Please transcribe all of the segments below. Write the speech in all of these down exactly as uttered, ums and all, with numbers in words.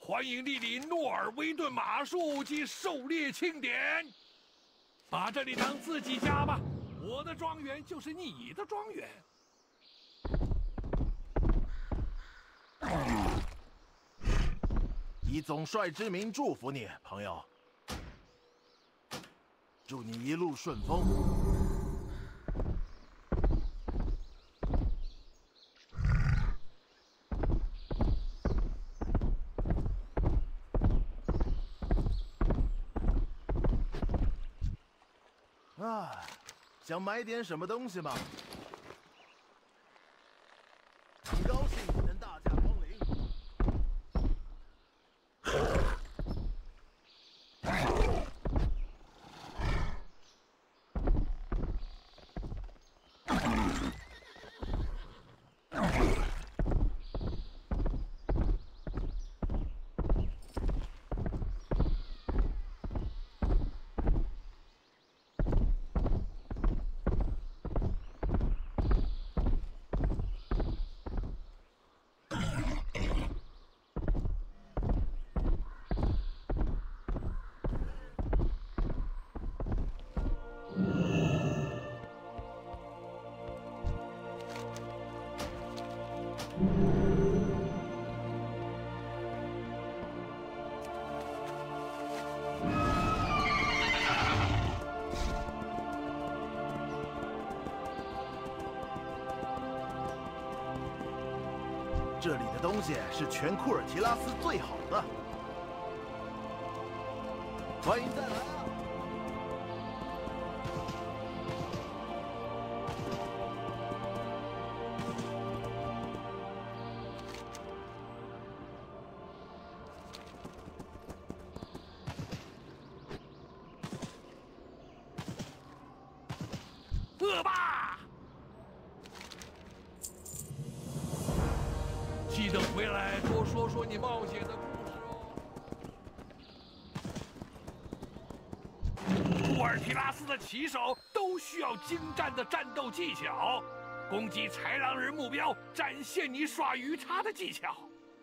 欢迎莅临诺尔威顿马术及狩猎庆典，把这里当自己家吧。我的庄园就是你的庄园。 以总帅之名祝福你，朋友。祝你一路顺风。 啊，想买点什么东西吗？很高兴你能大驾光临。这里的东西是全库尔提拉斯最好的，欢迎再来啊！ 恶霸！ 记得回来多说说你冒险的故事哦。库尔提拉斯的骑手都需要精湛的战斗技巧，攻击豺狼人目标，展现你耍鱼叉的技巧。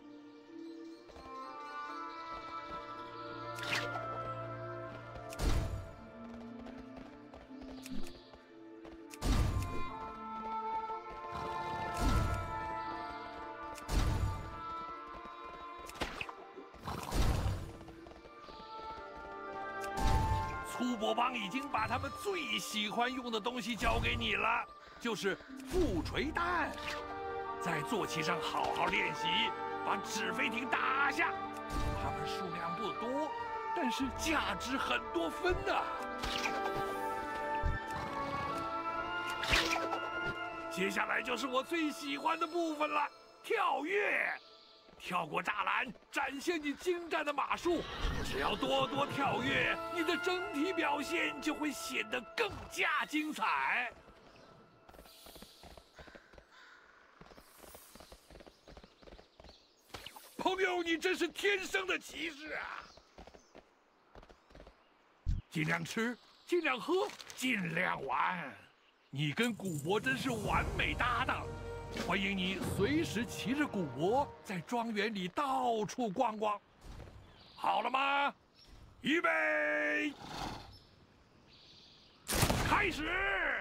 粗伯邦已经把他们最喜欢用的东西交给你了，就是副锤弹。在坐骑上好好练习，把纸飞艇打下。它们数量不多，但是价值很多分呢。接下来就是我最喜欢的部分了——跳跃。 跳过栅栏，展现你精湛的马术。只要多多跳跃，你的整体表现就会显得更加精彩。朋友，你真是天生的骑士啊！尽量吃，尽量喝，尽量玩。你跟古博真是完美搭档。 欢迎你随时骑着古博在庄园里到处逛逛。好了吗？预备，开始！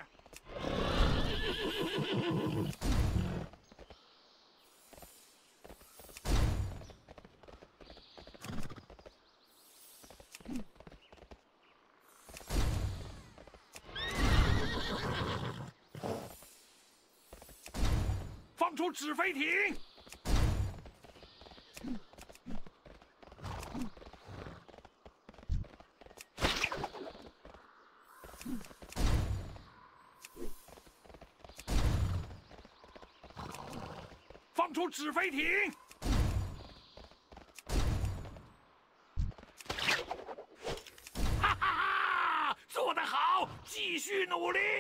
放出纸飞艇！放出纸飞艇！哈哈哈！做得好，继续努力！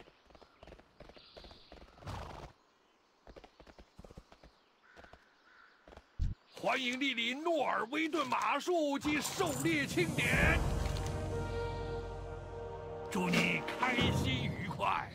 欢迎莅临诺尔威顿马术及狩猎庆典，祝你开心愉快。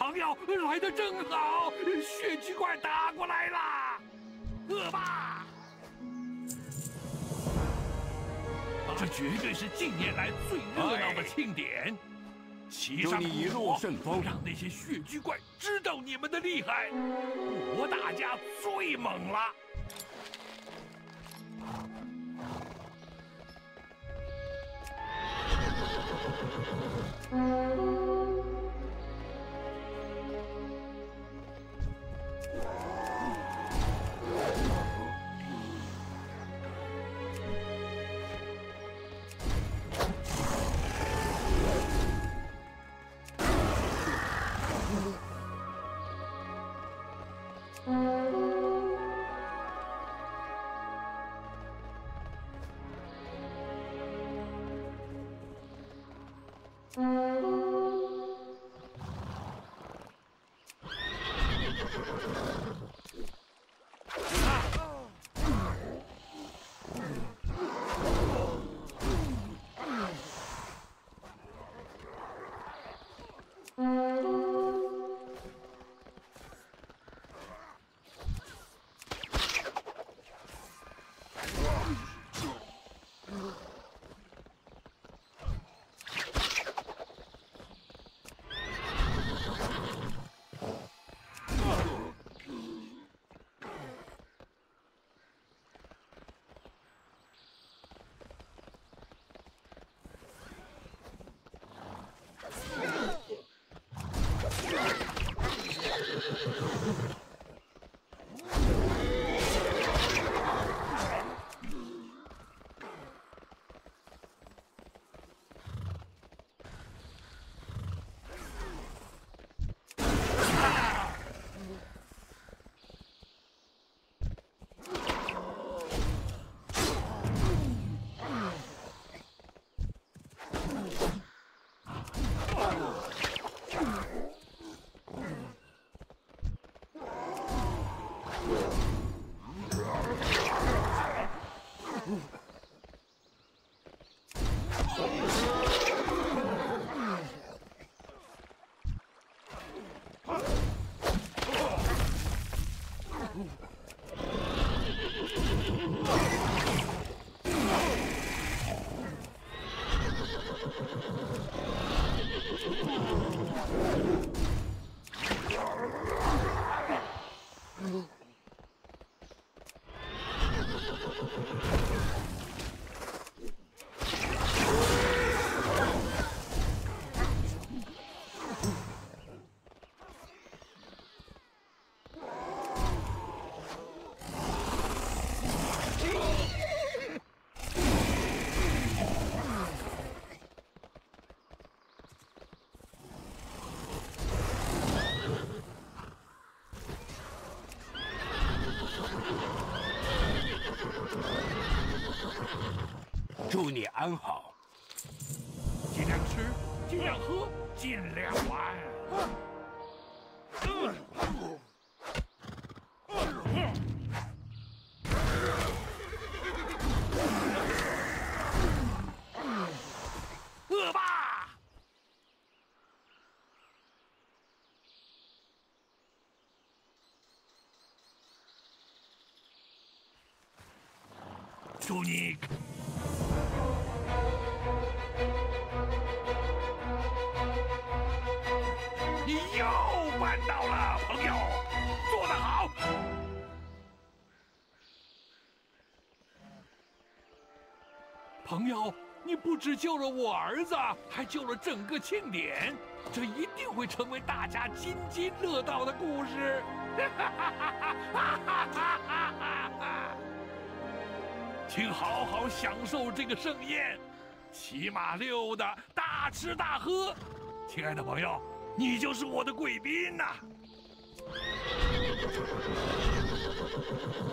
朋友来得正好，血巨怪打过来啦！恶霸，这绝对是近年来最热闹的庆典。骑上一路顺风， 让那些血巨怪知道你们的厉害。我大家最猛了。 祝你安好。 尽量吃，尽量喝，尽量玩。恶霸！祝你。 你又办到了，朋友，做得好！朋友，你不只救了我儿子，还救了整个庆典，这一定会成为大家津津乐道的故事。请好好享受这个盛宴，骑马溜的，大吃大喝。亲爱的朋友。 你就是我的贵宾呐！